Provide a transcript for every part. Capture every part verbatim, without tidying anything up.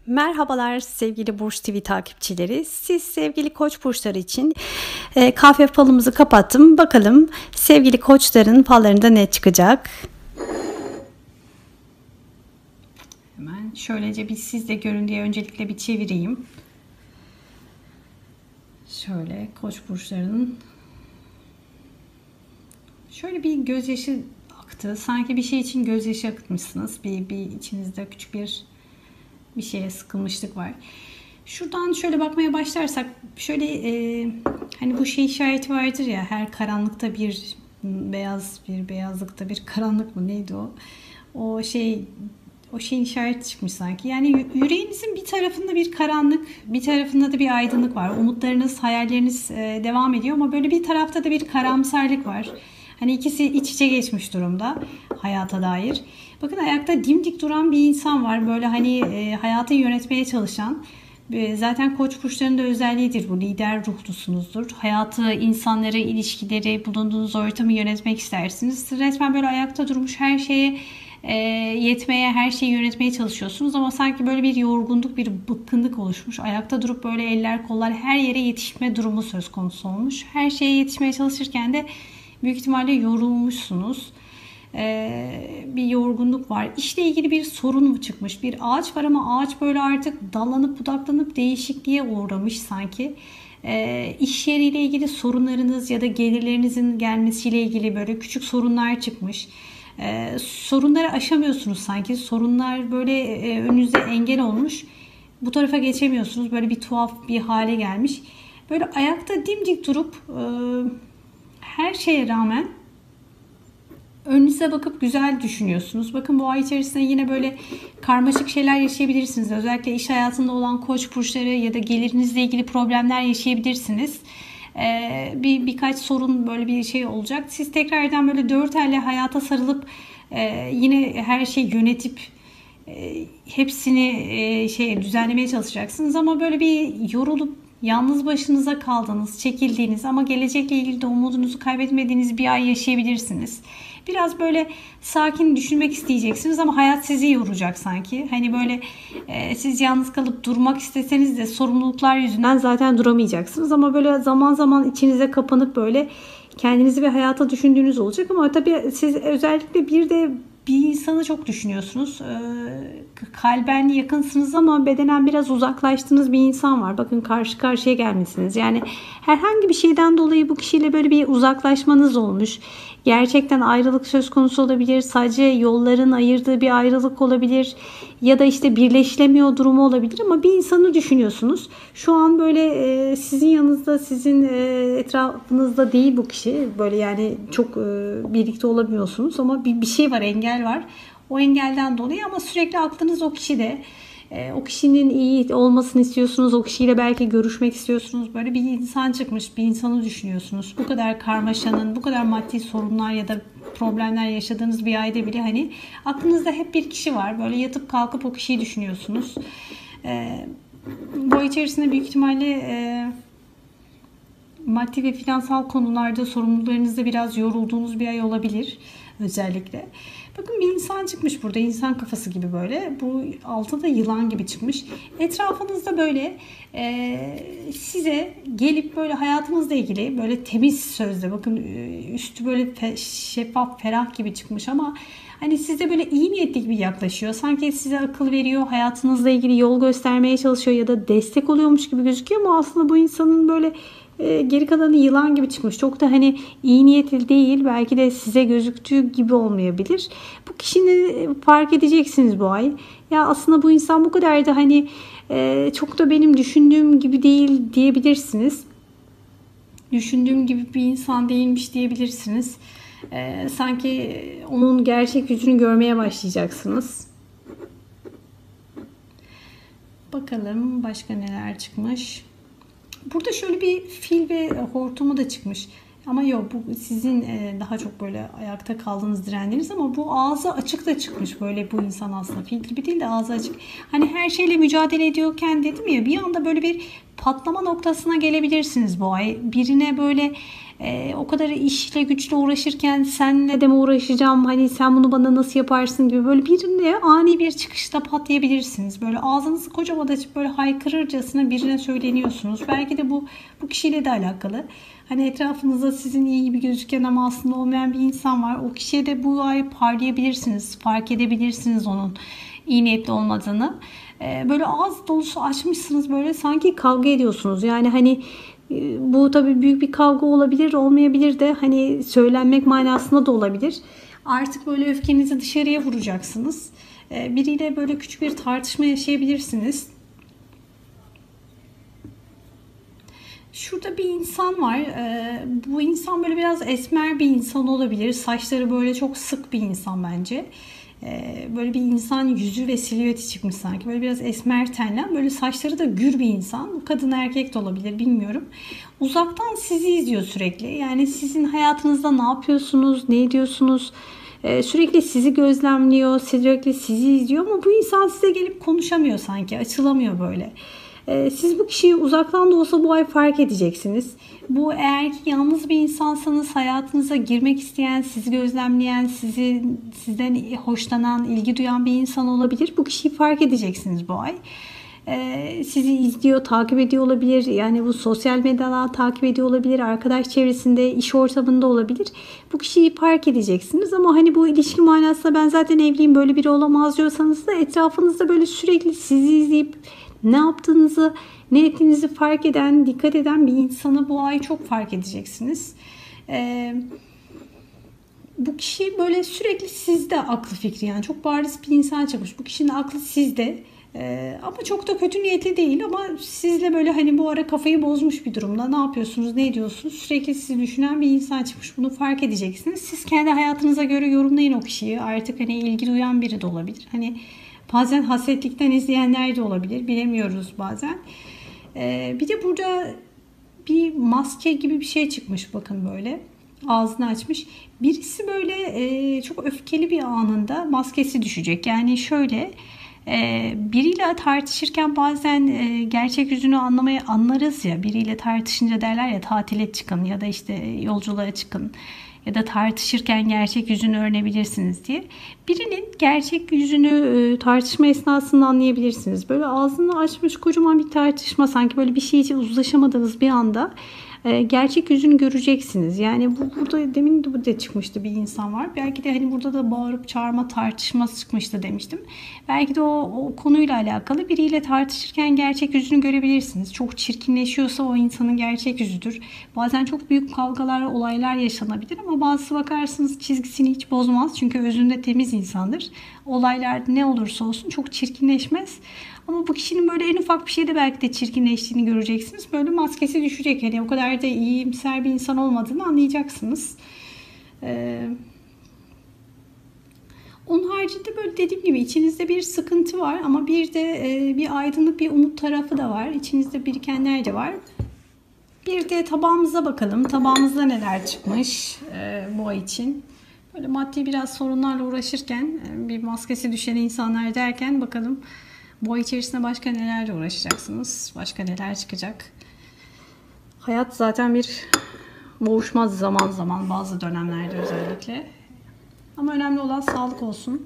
Merhabalar sevgili Burç T V takipçileri. Siz sevgili Koç burçları için e, kahve falımızı kapattım. Bakalım sevgili Koçların fallarında ne çıkacak? Hemen şöylece bir siz de görün diye öncelikle bir çevireyim. Şöyle Koç burçlarının şöyle bir gözyaşı aktı. Sanki bir şey için gözyaşı akıtmışsınız. Bir, bir içinizde küçük bir bir şeye sıkılmışlık var. Şuradan şöyle bakmaya başlarsak şöyle e, hani bu şey işareti vardır ya, her karanlıkta bir beyaz, bir beyazlıkta bir karanlık mı neydi o? O şey o şeyin işareti çıkmış sanki. Yani yüreğinizin bir tarafında bir karanlık, bir tarafında da bir aydınlık var. Umutlarınız, hayalleriniz e, devam ediyor ama böyle bir tarafta da bir karamsarlık var. Hani ikisi iç içe geçmiş durumda hayata dair. Bakın ayakta dimdik duran bir insan var. Böyle hani e, hayatı yönetmeye çalışan. E, zaten Koç burçlarının da özelliğidir bu. Lider ruhlusunuzdur. Hayatı, insanları, ilişkileri, bulunduğunuz ortamı yönetmek istersiniz. Resmen böyle ayakta durmuş, her şeye e, yetmeye, her şeyi yönetmeye çalışıyorsunuz. Ama sanki böyle bir yorgunluk, bir bıkkınlık oluşmuş. Ayakta durup böyle eller kollar her yere yetişme durumu söz konusu olmuş. Her şeye yetişmeye çalışırken de büyük ihtimalle yorulmuşsunuz. Ee, bir yorgunluk var. İşle ilgili bir sorun mu çıkmış? Bir ağaç var ama ağaç böyle artık dallanıp budaklanıp değişikliğe uğramış sanki. Ee, iş yeriyle ilgili sorunlarınız ya da gelirlerinizin gelmesiyle ilgili böyle küçük sorunlar çıkmış. Ee, sorunları aşamıyorsunuz sanki. Sorunlar böyle e, önünüze engel olmuş. Bu tarafa geçemiyorsunuz. Böyle bir tuhaf bir hale gelmiş. Böyle ayakta dimdik durup e, her şeye rağmen önünüze bakıp güzel düşünüyorsunuz. Bakın bu ay içerisinde yine böyle karmaşık şeyler yaşayabilirsiniz. Özellikle iş hayatında olan Koç burçları ya da gelirinizle ilgili problemler yaşayabilirsiniz. Ee, bir birkaç sorun, böyle bir şey olacak. Siz tekrardan böyle dört elle hayata sarılıp e, yine her şeyi yönetip e, hepsini e, şey düzenlemeye çalışacaksınız. Ama böyle bir yorulup yalnız başınıza kaldığınız, çekildiğiniz ama gelecekle ilgili de umudunuzu kaybetmediğiniz bir ay yaşayabilirsiniz. Biraz böyle sakin düşünmek isteyeceksiniz ama hayat sizi yoracak sanki. Hani böyle e, siz yalnız kalıp durmak isteseniz de sorumluluklar yüzünden zaten duramayacaksınız. Ama böyle zaman zaman içinize kapanıp böyle kendinizi ve hayata düşündüğünüz olacak. Ama tabii siz özellikle bir de bir insanı çok düşünüyorsunuz. Ee, kalben yakınsınız ama bedenen biraz uzaklaştığınız bir insan var. Bakın karşı karşıya gelmişsiniz. Yani herhangi bir şeyden dolayı bu kişiyle böyle bir uzaklaşmanız olmuş. Gerçekten ayrılık söz konusu olabilir. Sadece yolların ayırdığı bir ayrılık olabilir. Ya da işte birleşilemiyor durumu olabilir ama bir insanı düşünüyorsunuz. Şu an böyle e, sizin yanınızda, sizin e, etrafınızda değil bu kişi. Böyle yani çok e, birlikte olamıyorsunuz ama bir, bir şey var, engel var. O engelden dolayı ama sürekli aklınız o kişide. E, o kişinin iyi olmasını istiyorsunuz. O kişiyle belki görüşmek istiyorsunuz. Böyle bir insan çıkmış, bir insanı düşünüyorsunuz. Bu kadar karmaşanın, bu kadar maddi sorunlar ya da problemler yaşadığınız bir ayda bile hani aklınızda hep bir kişi var. Böyle yatıp kalkıp o kişiyi düşünüyorsunuz. E, bu içerisinde büyük ihtimalle e, maddi ve finansal konularda sorumluluklarınızda biraz yorulduğunuz bir ay olabilir özellikle. Bakın bir insan çıkmış burada, insan kafası gibi böyle. Bu altta da yılan gibi çıkmış. Etrafınızda böyle e, size gelip böyle hayatınızla ilgili böyle temiz sözle, bakın üstü böyle fe, şeffaf, ferah gibi çıkmış ama hani size böyle iyi niyetli gibi yaklaşıyor. Sanki size akıl veriyor, hayatınızla ilgili yol göstermeye çalışıyor ya da destek oluyormuş gibi gözüküyor ama aslında bu insanın böyle e, geri kalanı yılan gibi çıkmış. Çok da hani iyi niyetli değil. Belki de size gözüktüğü gibi olmayabilir. Bu kişini fark edeceksiniz bu ay. Ya aslında bu insan bu kadar da hani e, çok da benim düşündüğüm gibi değil diyebilirsiniz. Düşündüğüm gibi bir insan değilmiş diyebilirsiniz. E, sanki onun gerçek yüzünü görmeye başlayacaksınız. Bakalım başka neler çıkmış. Burada şöyle bir fil ve hortumu da çıkmış. Ama yok, bu sizin daha çok böyle ayakta kaldığınız, direndiğiniz ama bu ağzı açık da çıkmış. Böyle bu insan aslında fil gibi değil de ağzı açık. Hani her şeyle mücadele ediyorken dedim ya, bir anda böyle bir patlama noktasına gelebilirsiniz bu ay. Birine böyle E, o kadar işle güçle uğraşırken senle de mi uğraşacağım, hani sen bunu bana nasıl yaparsın gibi böyle birine ani bir çıkışta patlayabilirsiniz. Böyle ağzınızı kocaman açıp böyle haykırırcasına birine söyleniyorsunuz. Belki de bu bu kişiyle de alakalı. Hani etrafınızda sizin iyi gibi gözüken ama aslında olmayan bir insan var. O kişiye de bu ay parlayabilirsiniz. Fark edebilirsiniz onun iyi niyetli olmadığını. Böyle ağız dolusu açmışsınız, böyle sanki kavga ediyorsunuz. Yani hani bu tabii büyük bir kavga olabilir, olmayabilir de hani söylenmek manasında da olabilir. Artık böyle öfkenizi dışarıya vuracaksınız. Biriyle böyle küçük bir tartışma yaşayabilirsiniz. Şurada bir insan var. Bu insan böyle biraz esmer bir insan olabilir. Saçları böyle çok sık bir insan bence. Böyle bir insan yüzü ve silüeti çıkmış sanki. Böyle biraz esmer tenli. Böyle saçları da gür bir insan. Kadın erkek de olabilir, bilmiyorum. Uzaktan sizi izliyor sürekli. Yani sizin hayatınızda ne yapıyorsunuz, ne ediyorsunuz? Sürekli sizi gözlemliyor, sürekli sizi izliyor ama bu insan size gelip konuşamıyor sanki. Açılamıyor böyle. Siz bu kişiyi uzaktan da olsa bu ay fark edeceksiniz. Bu, eğer ki yalnız bir insansanız, hayatınıza girmek isteyen, sizi gözlemleyen, sizi sizden hoşlanan, ilgi duyan bir insan olabilir. Bu kişiyi fark edeceksiniz bu ay. Sizi izliyor, takip ediyor olabilir. Yani bu sosyal medyadan takip ediyor olabilir. Arkadaş çevresinde, iş ortamında olabilir. Bu kişiyi fark edeceksiniz ama hani bu ilişki manasında ben zaten evliyim, böyle biri olamaz diyorsanız da etrafınızda böyle sürekli sizi izleyip ne yaptığınızı, ne ettiğinizi fark eden, dikkat eden bir insanı bu ay çok fark edeceksiniz. Ee, bu kişi böyle sürekli sizde aklı fikri, yani çok bariz bir insan çıkmış. Bu kişinin aklı sizde. Ee, ama çok da kötü niyetli değil ama sizle böyle hani bu ara kafayı bozmuş bir durumda. Ne yapıyorsunuz, ne ediyorsunuz? Sürekli sizi düşünen bir insan çıkmış. Bunu fark edeceksiniz. Siz kendi hayatınıza göre yorumlayın o kişiyi. Artık hani ilgi duyan biri de olabilir. Hani bazen hasetlikten izleyenler de olabilir. Bilemiyoruz bazen. Ee, bir de burada bir maske gibi bir şey çıkmış. Bakın böyle. Ağzını açmış. Birisi böyle e, çok öfkeli bir anında maskesi düşecek. Yani şöyle, e, biriyle tartışırken bazen e, gerçek yüzünü anlamaya anlarız ya. Biriyle tartışınca derler ya, tatile çıkın ya da işte yolculuğa çıkın. Ya da tartışırken gerçek yüzünü öğrenebilirsiniz diye. Birinin gerçek yüzünü e, tartışma esnasında anlayabilirsiniz. Böyle ağzını açmış kocaman bir tartışma, sanki böyle bir şey için uzlaşamadığınız bir anda e, gerçek yüzünü göreceksiniz. Yani bu burada demin de burada çıkmıştı, bir insan var. Belki de hani burada da bağırıp çağırma tartışması çıkmıştı demiştim. Belki de o, o konuyla alakalı biriyle tartışırken gerçek yüzünü görebilirsiniz. Çok çirkinleşiyorsa o insanın gerçek yüzüdür. Bazen çok büyük kavgalar, olaylar yaşanabilir ama bazısı bakarsınız çizgisini hiç bozmaz. Çünkü özünde temiz insandır. Olaylar ne olursa olsun çok çirkinleşmez. Ama bu kişinin böyle en ufak bir şeyde belki de çirkinleştiğini göreceksiniz. Böyle maskesi düşecek. Yani o kadar da iyimser bir insan olmadığını anlayacaksınız. Ee, onun haricinde böyle dediğim gibi içinizde bir sıkıntı var ama bir de e, bir aydınlık, bir umut tarafı da var. İçinizde birikenler de var. Bir de tabağımıza bakalım. Tabağımızda neler çıkmış e, bu ay için. Böyle maddi biraz sorunlarla uğraşırken, e, bir maskesi düşen insanlar derken bakalım bu ay içerisinde başka nelerle uğraşacaksınız? Başka neler çıkacak? Hayat zaten bir boğuşmaz zaman zaman, bazı dönemlerde özellikle. Ama önemli olan sağlık olsun.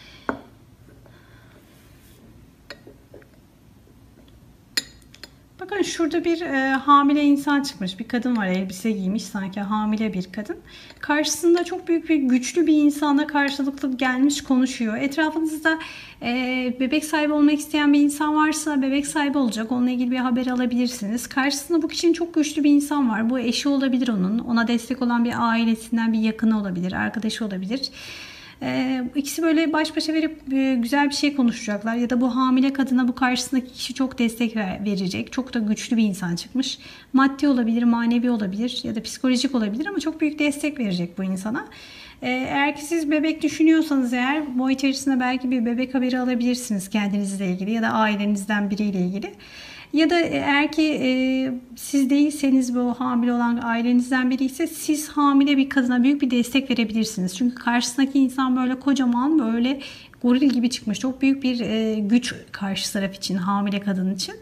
Bakın şurada bir e, hamile insan çıkmış. Bir kadın var, elbise giymiş, sanki hamile bir kadın. Karşısında çok büyük bir güçlü bir insanla karşılıklı gelmiş, konuşuyor. Etrafınızda e, bebek sahibi olmak isteyen bir insan varsa bebek sahibi olacak. Onunla ilgili bir haber alabilirsiniz. Karşısında bu kişinin çok güçlü bir insan var. Bu eşi olabilir onun. Ona destek olan bir ailesinden bir yakını olabilir, arkadaşı olabilir. Ee, ikisi böyle baş başa verip e, güzel bir şey konuşacaklar. Ya da bu hamile kadına bu karşısındaki kişi çok destek ver, verecek. Çok da güçlü bir insan çıkmış. Maddi olabilir, manevi olabilir ya da psikolojik olabilir ama çok büyük destek verecek bu insana. Ee, eğer ki siz bebek düşünüyorsanız eğer, bu içerisinde belki bir bebek haberi alabilirsiniz kendinizle ilgili ya da ailenizden biriyle ilgili. Ya da eğer ki e, siz değilseniz, bu hamile olan ailenizden biri ise, siz hamile bir kadına büyük bir destek verebilirsiniz. Çünkü karşısındaki insan böyle kocaman, böyle goril gibi çıkmış. Çok büyük bir e, güç karşı taraf için, hamile kadın için.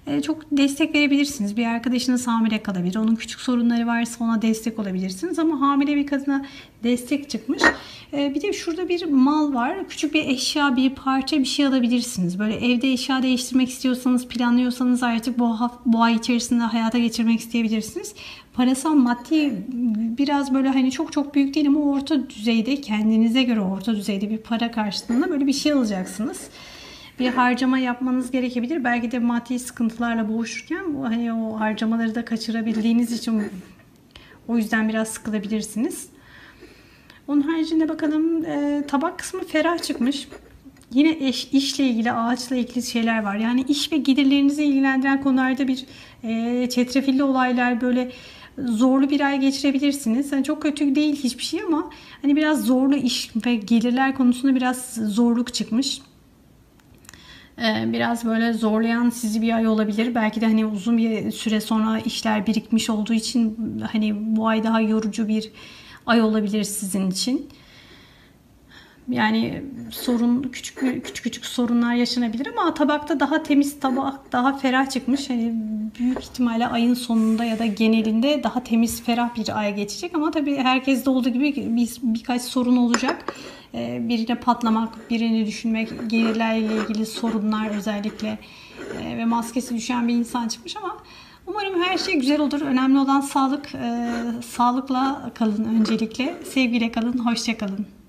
e, çok destek verebilirsiniz. Bir arkadaşınız hamile kalabilir. Onun küçük sorunları varsa ona destek olabilirsiniz. Ama hamile bir kadına destek çıkmış. E, bir de şurada bir mal var. Küçük bir eşya, bir parça bir şey alabilirsiniz. Böyle evde eşya değiştirmek istiyorsanız, planlıyorsanız artık bu, bu ay içerisinde hayata geçirmek isteyebilirsiniz. Parasal, maddi biraz böyle hani çok çok büyük değil ama orta düzeyde, kendinize göre orta düzeyde bir para karşılığında böyle bir şey alacaksınız. Bir harcama yapmanız gerekebilir. Belki de maddi sıkıntılarla boğuşurken bu hani o harcamaları da kaçırabildiğiniz için o yüzden biraz sıkılabilirsiniz. Onun haricinde bakalım, e, tabak kısmı ferah çıkmış. Yine eş, işle ilgili, ağaçla ilgili şeyler var. Yani iş ve gelirlerinizi ilgilendiren konularda bir e, çetrefilli olaylar, böyle zorlu bir ay geçirebilirsiniz. Yani çok kötü değil hiçbir şey ama hani biraz zorlu iş ve gelirler konusunda biraz zorluk çıkmış. Biraz böyle zorlayan sizi bir ay olabilir. Belki de hani uzun bir süre sonra işler birikmiş olduğu için hani bu ay daha yorucu bir ay olabilir sizin için. Yani sorun, küçük küçük küçük sorunlar yaşanabilir ama tabakta daha temiz, tabak daha ferah çıkmış. Hani büyük ihtimalle ayın sonunda ya da genelinde daha temiz, ferah bir ay geçecek ama tabii herkeste olduğu gibi bir, birkaç sorun olacak. Birine patlamak, birini düşünmek, gelirlerle ilgili sorunlar özellikle ve maskesi düşen bir insan çıkmış ama umarım her şey güzel olur. Önemli olan sağlık. Sağlıkla kalın öncelikle. Sevgiyle kalın, hoşça kalın.